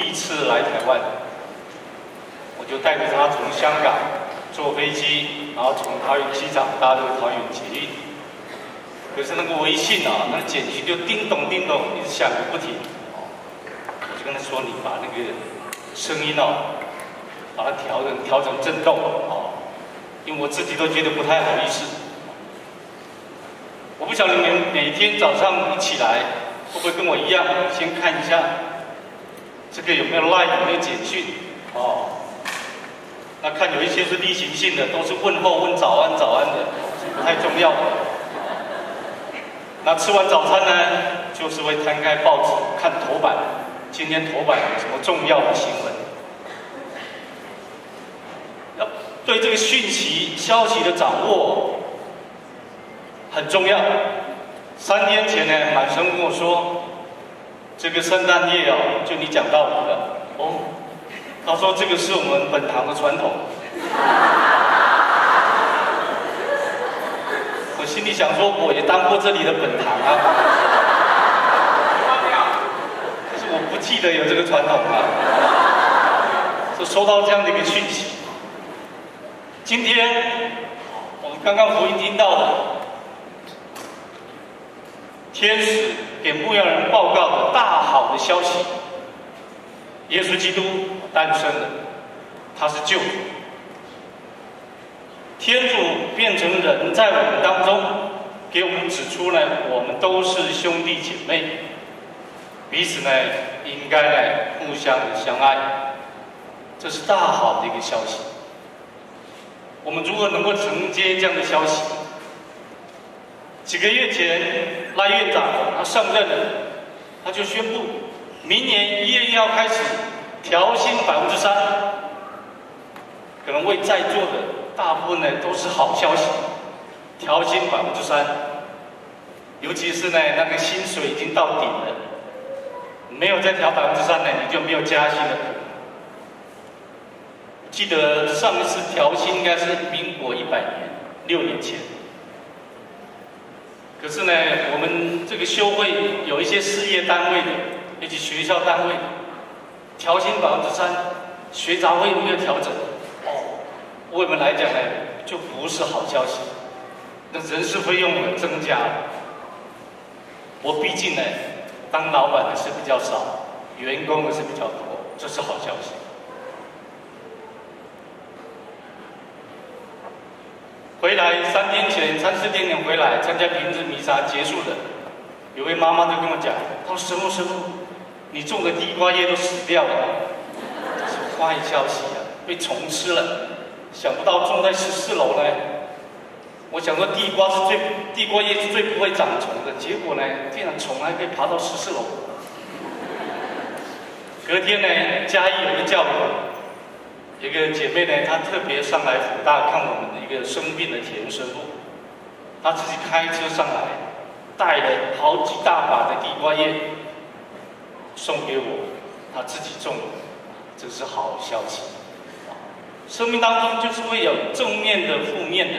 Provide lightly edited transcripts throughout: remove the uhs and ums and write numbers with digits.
一次来台湾，我就带着他从香港坐飞机，然后从桃园机场搭这个桃园捷运。可是那个微信啊，那个简讯就叮咚叮咚一直响个不停。我就跟他说：“你把那个声音哦，把它调成震动哦，因为我自己都觉得不太好意思。我不晓得你们每天早上一起来，会不会跟我一样，先看一下这个有没有 LINE 有没有简讯哦？那看有一些是例行性的，都是问候问早安早安的，是不太重要的。那吃完早餐呢，就是会摊开报纸看头版，今天头版有什么重要的新闻？要对这个讯息消息的掌握很重要。3天前呢，满生跟我说，这个圣诞夜哦，就你讲到我了哦。他说这个是我们本堂的传统。我心里想说，我也当过这里的本堂啊，可是我不记得有这个传统啊。就收到这样的一个讯息。今天我们刚刚福音听到的，天使给牧羊人报告的大好的消息，耶稣基督诞生了，他是救主。天主变成人在我们当中，给我们指出呢，我们都是兄弟姐妹，彼此呢应该呢互相的相爱，这是大好的一个消息。我们如何能够承接这样的消息？几个月前，赖院长他上任了，他就宣布，明年1月1号开始调薪3%，可能为在座的大部分呢都是好消息，调薪3%，尤其是呢那个薪水已经到顶了，没有再调3%呢，你就没有加薪的可能。记得上一次调薪应该是民国100年，6年前。可是呢，我们这个修会有一些事业单位的，以及学校单位的，调薪3%，学杂费没有调整，哦，为我们来讲呢，就不是好消息。那人事费用呢增加了，我毕竟呢，当老板的是比较少，员工的是比较多，这是好消息。回来3天前、3、4天前回来参加平日弥撒结束的，有位妈妈就跟我讲，她说：“师父，你种的地瓜叶都死掉了，这是坏消息啊，被虫吃了。想不到种在14楼呢。我想说地瓜叶是最不会长虫的，结果呢，竟然虫还可以爬到14楼。隔天呢，嘉义有个教友。”一个姐妹呢，她特别上来辅大看我们的一个生病的田师傅，她自己开车上来，带了好几大把的地瓜叶送给我，她自己种的，这是好消息。生命当中就是会有正面的、负面的。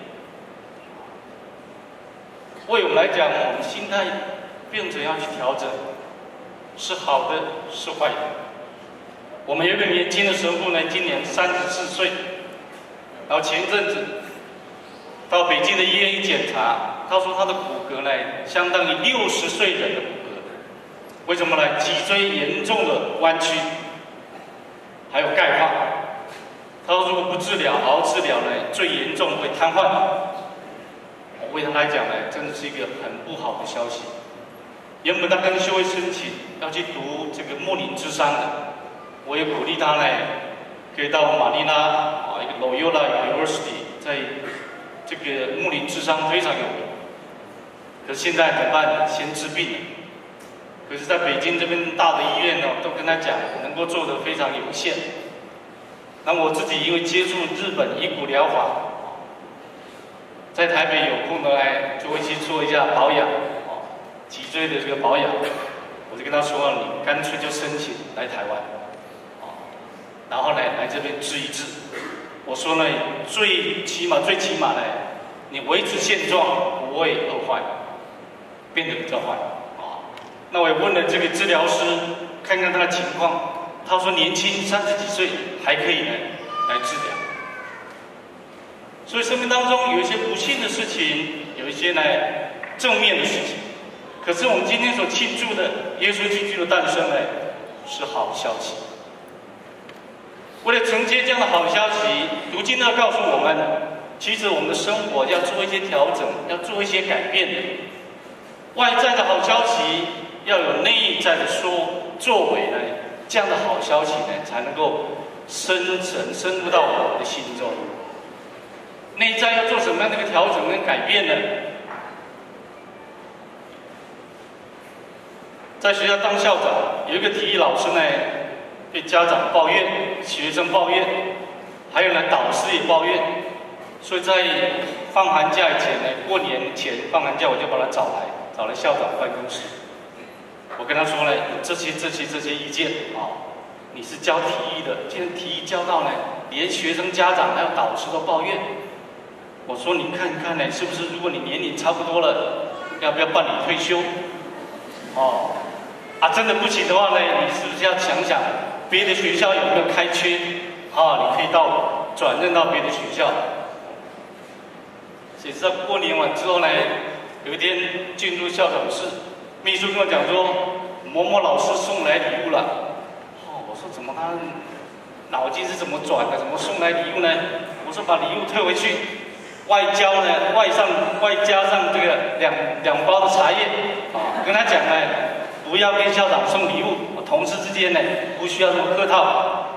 为我们来讲，我们心态变成要去调整，是好的，是坏的。我们有一个年轻的神父呢，今年34岁，然后前一阵子到北京的医院一检查，他说他的骨骼呢，相当于60岁人的骨骼。为什么呢？脊椎严重的弯曲，还有钙化。他说如果不治疗，好好治疗呢，最严重会瘫痪。为他来讲呢，真的是一个很不好的消息。原本他跟修会申请要去读这个牧灵諮商的。我也鼓励他呢，可以到马尼拉一个 Loyola University， 在这个牧灵諮商非常有名。可是现在怎么办？先治病了。可是在北京这边大的医院呢，都跟他讲能够做的非常有限。那我自己因为接触日本遗骨疗法，在台北有空的呢，就会去做一下保养，脊椎的这个保养。我就跟他说，你干脆就申请来台湾。然后呢，来这边治一治。我说呢，最起码呢，你维持现状，不会恶坏，变得比较坏。那我也问了这个治疗师，看看他的情况， 他说年轻30几岁还可以呢来治疗。所以生命当中有一些不幸的事情，有一些呢正面的事情。可是我们今天所庆祝的耶稣基督的诞生呢，是好消息。为了承接这样的好消息，读经要告诉我们，其实我们的生活要做一些调整，要做一些改变的。外在的好消息要有内在的作为呢，这样的好消息呢，才能够深入到我们的心中。内在要做什么样的一个调整跟改变呢？在学校当校长，有一个体育老师呢，被家长抱怨，学生抱怨，还有呢导师也抱怨，所以在放寒假以前呢，过年前放寒假我就把他找来校长办公室。我跟他说呢，这些意见啊，你是教体育的，既然体育教到呢，连学生、家长还有导师都抱怨。我说你看看呢，是不是如果你年龄差不多了，要不要办理退休？哦，真的不行的话呢，你是不是要想想别的学校有没有开缺？你可以转任到别的学校。谁知道过年完之后呢，有一天进入校长室，秘书跟我讲说，某某老师送来礼物了。我说怎么他脑筋是怎么转的？怎么送来礼物呢？我说把礼物退回去。外加上这个两包的茶叶，跟他讲呢，不要跟校长送礼物，同事之间呢不需要这么客套，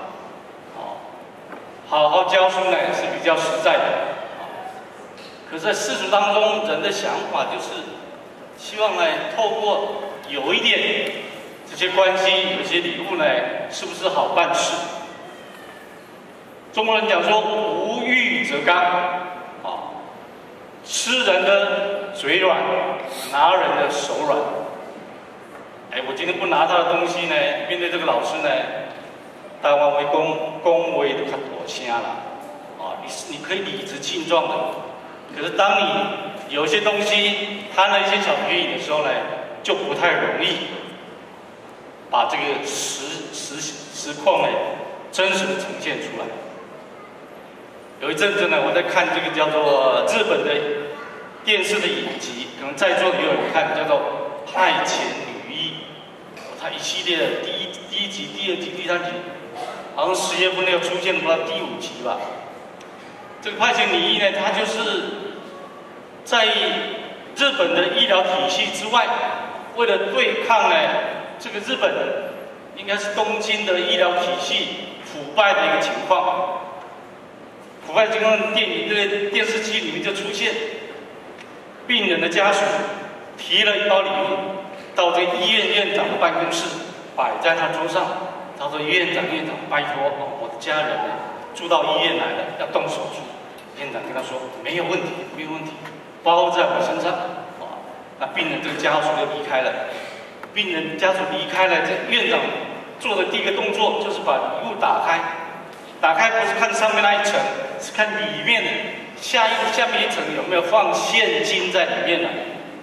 好好教书呢是比较实在的。可是在世俗当中，人的想法就是希望呢，透过有一点这些关系，有些礼物呢，是不是好办事？中国人讲说，无欲则刚。吃人的嘴软，拿人的手软。我今天不拿他的东西呢，面对这个老师呢，台湾为恭维都较大声了。你可以理直气壮的，可是当你有一些东西贪了一些小便宜的时候呢，就不太容易把这个实况呢真实的呈现出来。有一阵子呢，我在看这个叫做日本的电视的影集，可能在座的也有人看，叫做《派遣女医》。它一系列的第一集、第2集、第3集，好像10月份要出现不到第5集吧。这个派遣女医呢，它就是在日本的医疗体系之外，为了对抗呢这个日本应该是东京的医疗体系腐败的一个情况。腐败情况电视机里面就出现，病人的家属提了一包礼物到这医院院长的办公室，摆在他桌上。他说：“院长，拜托，我的家人呢住到医院来了，要动手术。”院长跟他说：“没有问题，包在我身上。”那病人这个家属就离开了。病人家属离开了，这院长做的第一个动作就是把礼物打开。打开不是看上面那一层，是看里面的下面一层有没有放现金在里面呢？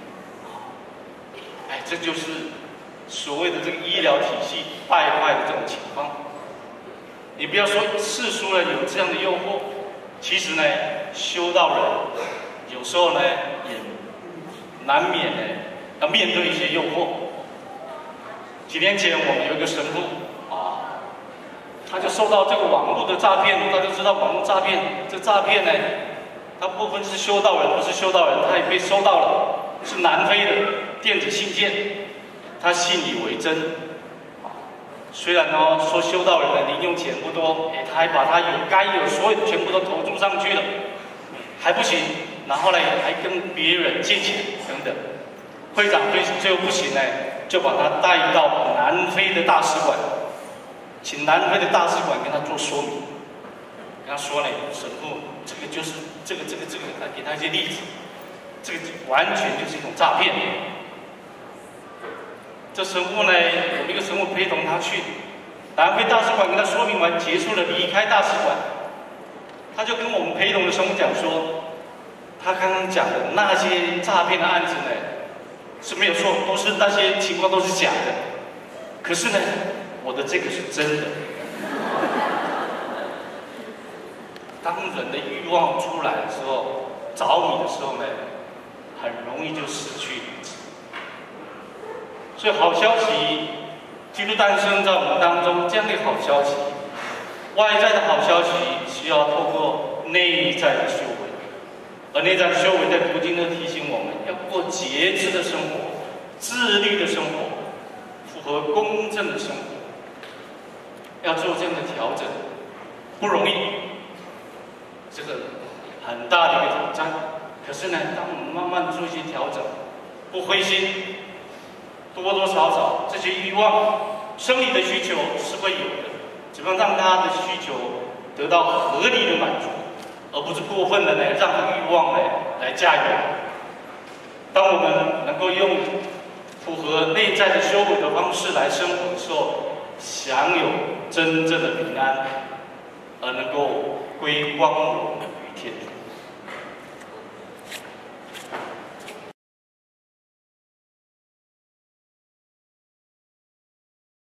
这就是所谓的这个医疗体系败坏的这种情况。你不要说世俗人有这样的诱惑，其实呢，修道人有时候呢也难免呢要面对一些诱惑。几年前我们有一个神父。他就受到这个网络的诈骗，他就知道网络诈骗，这诈骗呢，他部分是修道人，不是修道人，他也被收到了，是南非的电子信件，他信以为真。虽然说修道人的零用钱不多，他还把他该有所有的全部都投注上去了，还不行，然后呢还跟别人借钱等等。会长最后不行呢，就把他带到南非的大使馆。请南非的大使馆跟他做说明，跟他说呢，神父，这个就是这个，给他一些例子，这个完全就是一种诈骗。这神父呢，有一个神父陪同他去南非大使馆，跟他说明完结束了，离开大使馆，他就跟我们陪同的神父讲说，他刚刚讲的那些诈骗的案子呢是没有错，都是那些情况都是假的，可是呢。 我的这个是真的。当人的欲望出来的时候，着迷的时候呢，很容易就失去理智。所以好消息，基督诞生在我们当中，这样的好消息，外在的好消息需要透过内在的修为，而内在的修为在读经呢提醒我们要过节制的生活、自律的生活、符合公正的生活，要做这样的调整，不容易。这个很大的一个挑战，可是呢，当我们慢慢做一些调整，不灰心，多多少少这些欲望、生理的需求是会有的，怎么样让他的需求得到合理的满足，而不是过分的呢让欲望呢来驾驭。当我们能够用符合内在的修为的方式来生活的时候，享有真正的平安，而能够归光荣于天主。